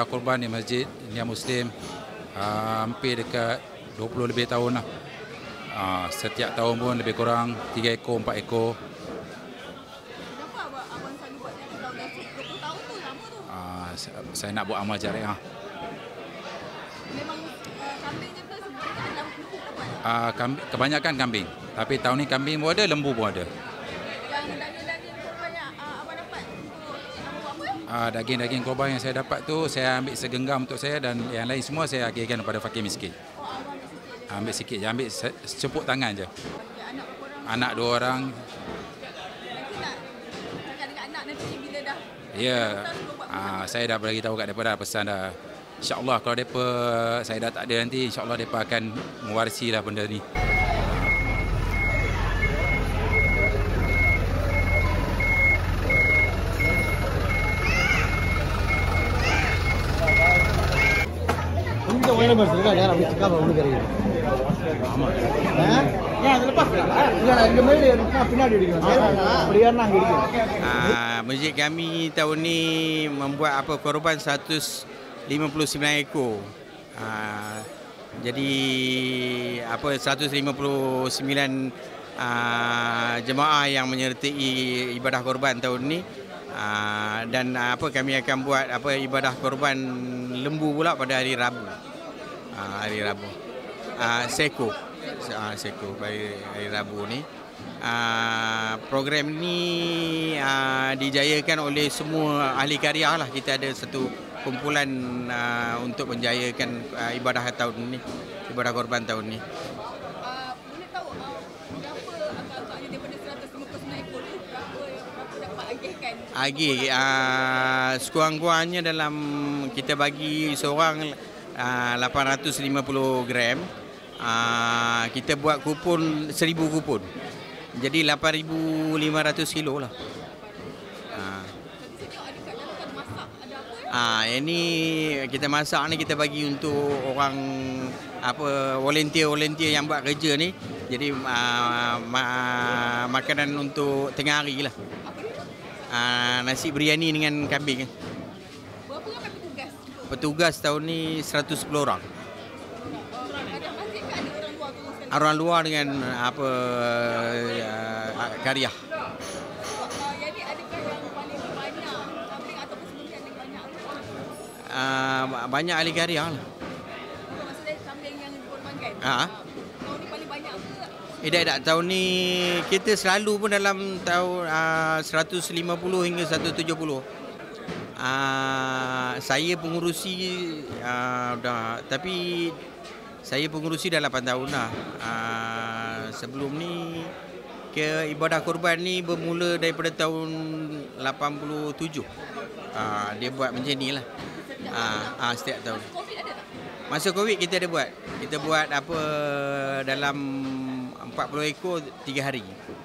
korban di Masjid Nia Muslim hampir dekat 20 lebih tahun lah. Setiap tahun pun lebih kurang 3 ekor, 4 ekor. Kenapa abang selalu buat ni? 20 tahun tu lama tu. Saya nak buat amal jariah. Memang kambing je ke sebenarnya ada lembu ke buat? Kebanyakan kambing. Tapi tahun ni kambing pun ada, lembu pun ada. Yang daging-daging korban yang abang dapat untuk abang buat apa? Daging-daging korban yang saya dapat tu saya ambil segenggam untuk saya dan yang lain semua saya agihkan kepada fakir miskin. Oh, abang ambil sikit je. Ambil sikit je, ambil secepuk tangan je. Bagi anak korang. Anak 2 orang. Nanti nak cakap dengan anak nanti bila dah. Ya, saya dah bagi tahu kat mereka dah, pesan dah. InsyaAllah kalau mereka saya dah tak ada nanti, insyaAllah mereka akan mewarisi lah benda ni. கொஞ்சம் ஒண்ணு படுத்துருக்கா நேரம் அப்படி சிக்காம ஒண்ணு தெரியும் ஏன் அதுல இல்ல இங்க மேலே ஏறினா பின்னாடி அடிக்கணும் அப்படி ஏறினா அங்க இருக்கு. Masjid kami tahun ni membuat korban 159 ekor. Jadi 159 jemaah yang menyertai ibadah korban tahun ni. Dan kami akan buat ibadah korban lembu pula pada hari Rabu. Seko hari Rabu ni. Program ni dijayakan oleh semua ahli karya lah. Kita ada satu kumpulan untuk menjayakan ibadah tahun ni, ibadah korban tahun ni. Boleh tahu berapa agak-agaknya daripada 159 ekor tu berapa dapat agihkan? Agih sekurang-kurangnya dalam kita bagi seorang 850 gram. Kita buat kupon 1000 kupon. Jadi 8,500 kilo lah. Ini kita masak ni kita bagi untuk orang volunteer yang buat kerja ni. Jadi makanan untuk tengah hari lah. Nasi biryani dengan kambing. Berapa ramai petugas? Petugas tahun ni 110 orang. Ada masjid ke ada orang luar turun sekali? Orang luar dengan karya. Jadi adakah yang paling banyak kambing ataupun sebelumnya ada banyak? Banyak ahli karya lah. Maksudnya kambing yang dikorbankan? Tahun ni paling banyak ke? Tak. Tahun ni kita selalu pun dalam tahun 150 hingga 170. Saya pengurusi tapi saya pengurusi dah 8 tahun dah. Sebelum ni ibadah korban ni bermula daripada tahun 87. Dia buat macam ni lah. Setiap tahun. COVID ada tak? Masa COVID kita ada buat. Kita buat dalam 40 ekor 3 hari.